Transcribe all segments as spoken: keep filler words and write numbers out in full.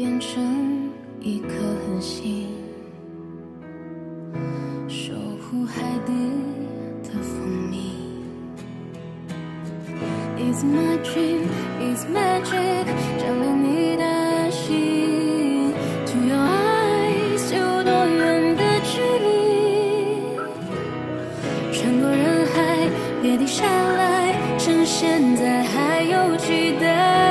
变成一颗恒星，守护海底的蜂蜜。It's my dream, it's magic， 照亮你的心。To your eyes， 有多远的距离？穿过人海，别停下来，趁现在还有期待。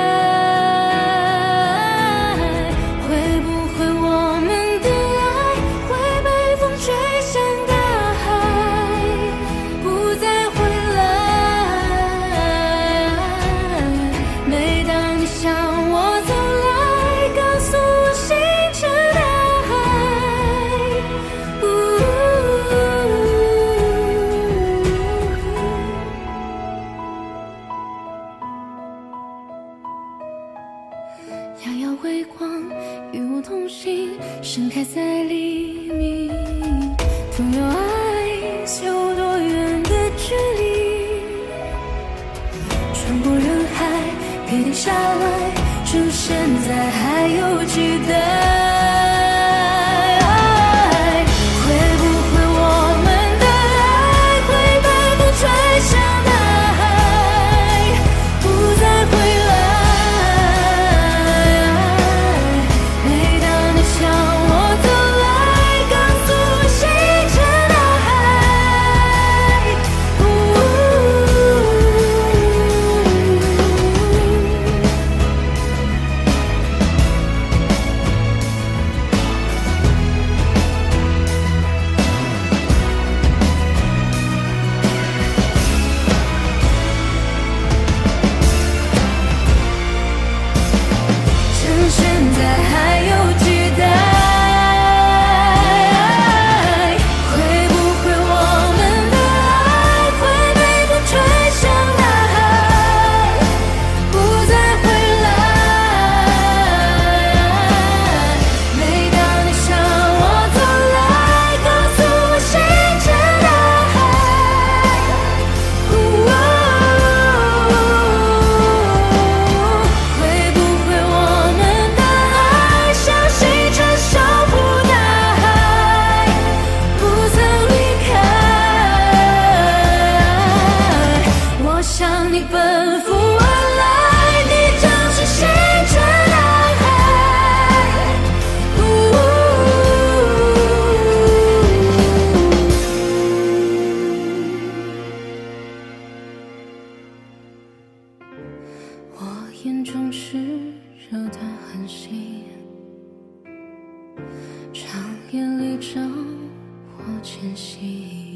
遥遥微光，与我同行，盛开在黎明。To your eyes， 有多远的距离？穿过人海，别停下来，趁现在还有期待。 奔赴而来，你就是星辰大海。我眼中炽热的恒星，长夜里照我前行。